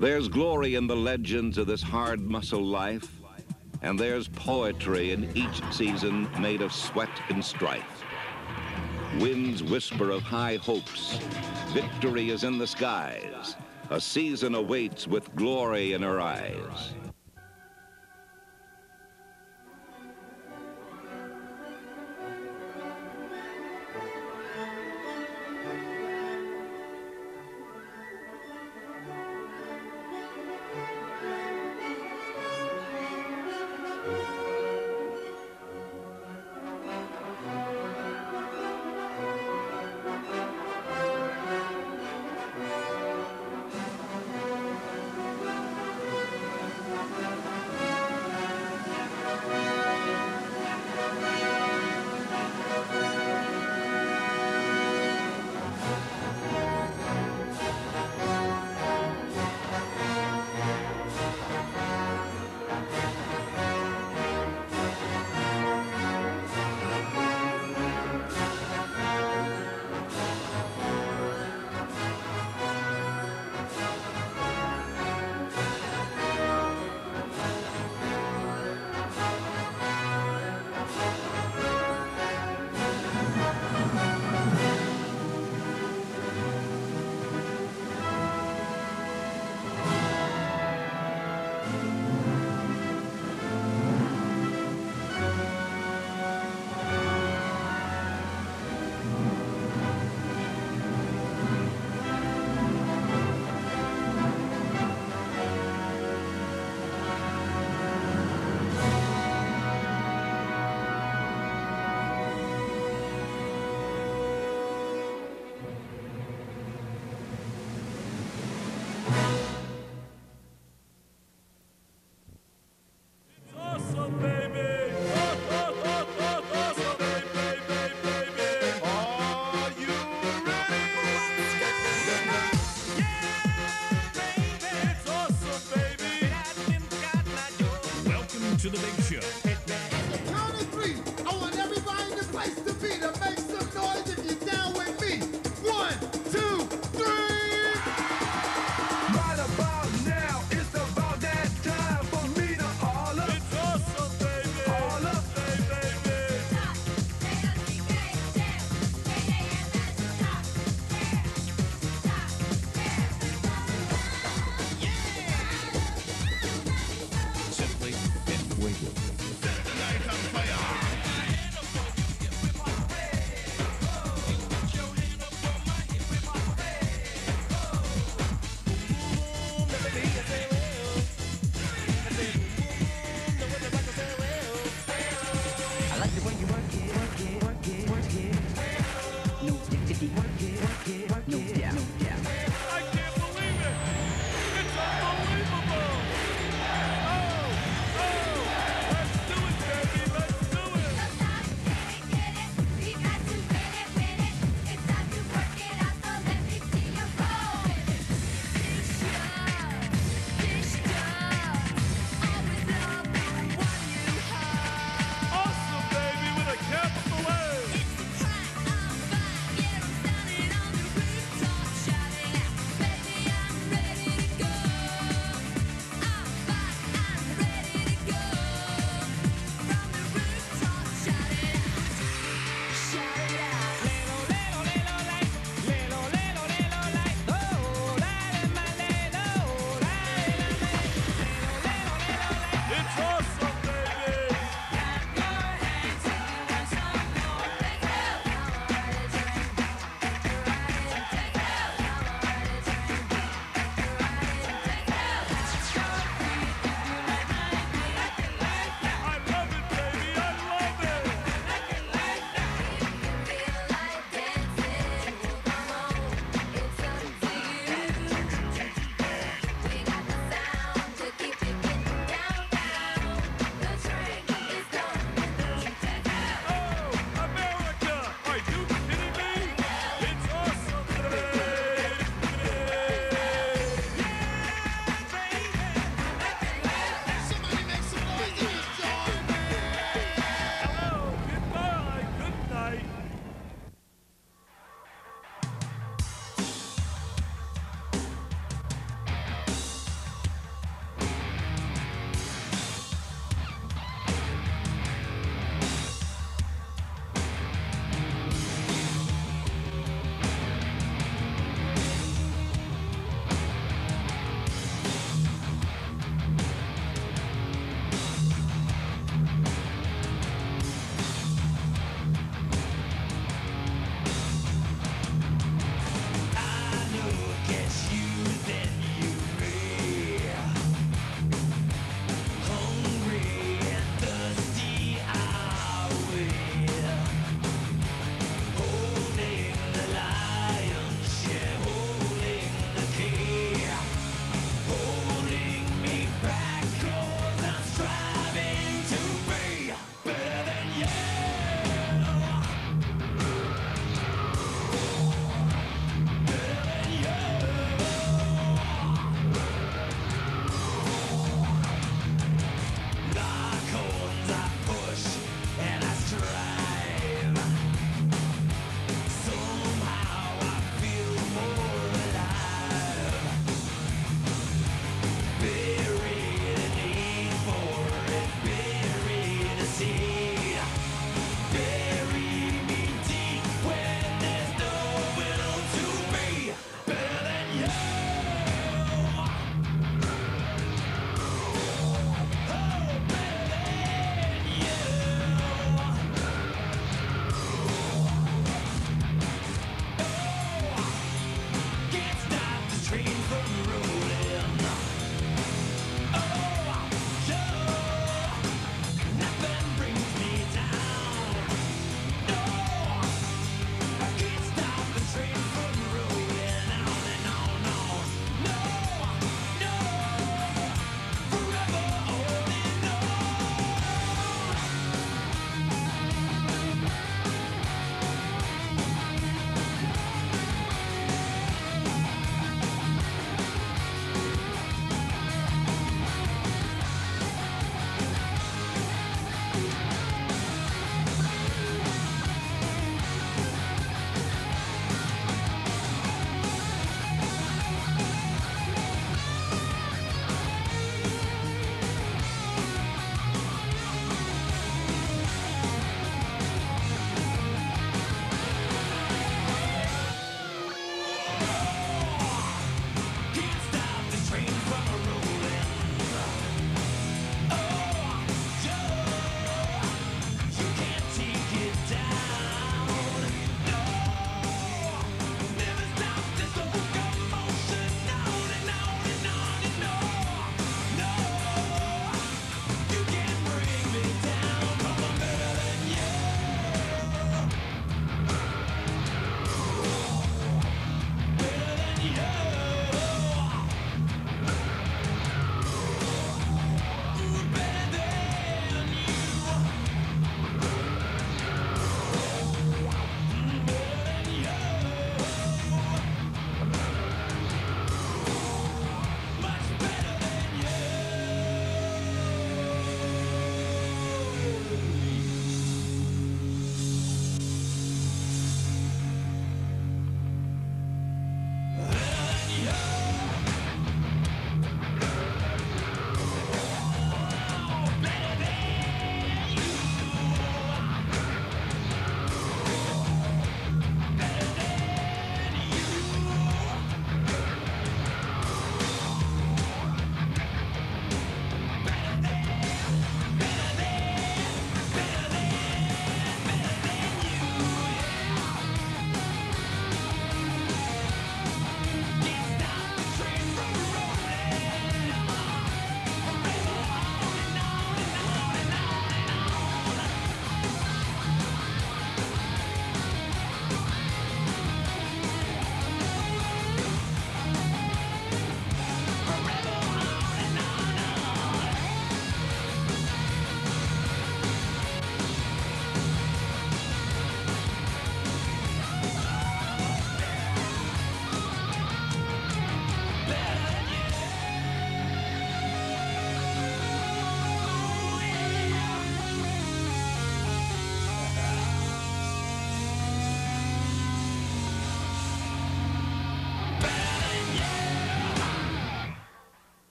There's glory in the legends of this hard muscle life, and there's poetry in each season made of sweat and strife. Winds whisper of high hopes. Victory is in the skies. A season awaits with glory in her eyes.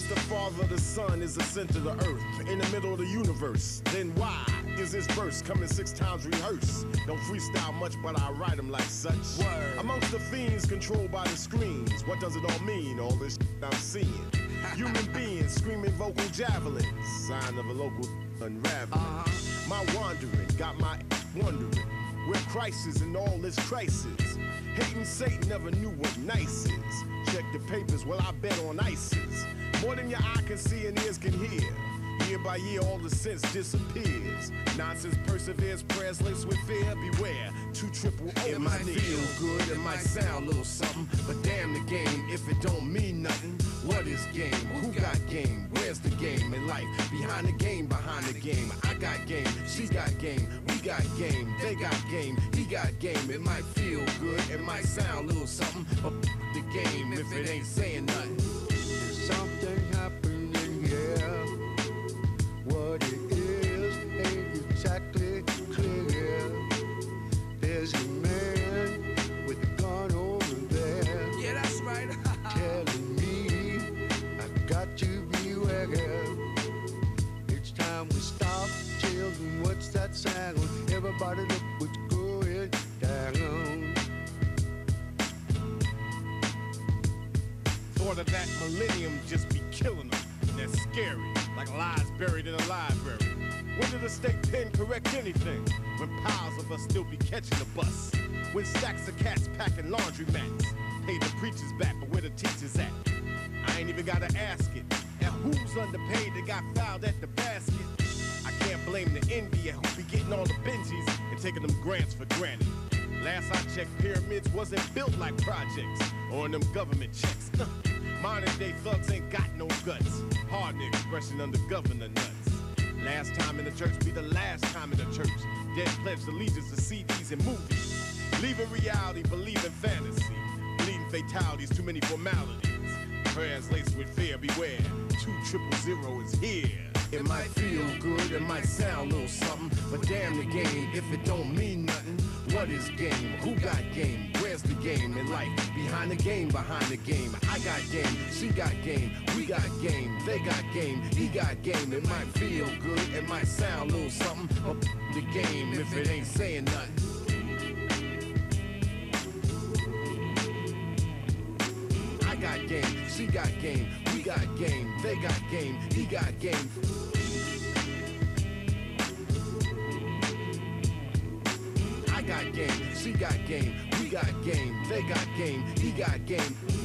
the father, the son is the center of the earth, in the middle of the universe. Then why is this verse coming 6 times rehearsed? Don't freestyle much, but I write them like such. Word. Amongst the fiends controlled by the screens, what does it all mean, all this I'm seeing? Human beings screaming vocal javelins, sign of a local unraveling. My wandering got my wondering, where Christ is in all this crisis. Hating Satan never knew what nice is. Check the papers, well I bet on ISIS. More than your eye can see and ears can hear. Year by year all the sense disappears. Nonsense perseveres, prayers laced with fear. Beware, 2 triple O's. It might feel good, it might sound a little something, but damn the game if it don't mean nothing. What is game? Who got game? Where's the game in life? Behind the game, behind the game. I got game, she got game, we got game, they got game, he got game. It might feel good, it might sound a little something, but the game if it ain't saying nothing. There's something happening here. What it is ain't exactly clear. There's a man with a gun over there. Yeah, that's right. Telling me I got to beware. It's time we stop. Children, what's that sound? Everybody look what's going down. Thought of that millennium just be killing them. That's scary, like lies buried in a library. When did the state pen correct anything? When piles of us still be catching the bus. When stacks of cats packing laundry mats. Pay the preachers back, but where the teachers at? I ain't even gotta ask it. And who's underpaid that got fouled at the basket? I can't blame the India who be getting all the Benjis and taking them grants for granted. Last I checked, pyramids wasn't built like projects or in them government checks. Modern day thugs ain't got no guts. Pardon the expression under governor nuts. Last time in the church be the last time in the church. Dead pledged allegiance to CDs and movies. Leaving reality, believing fantasy. Bleeding fatalities, too many formalities. Prayers laced with fear, beware. 200 is here. It might feel good, it might sound a little something, but damn the game if it don't mean nothing. What is game? Who got game? Where's the game in life? Behind the game, behind the game. I got game, she got game, we got game, they got game, he got game. It might feel good, it might sound a little something, but the game if it ain't saying nothing. I got game, she got game, we got game, they got game, he got game. I got game, she got game, we got game, they got game, he got game.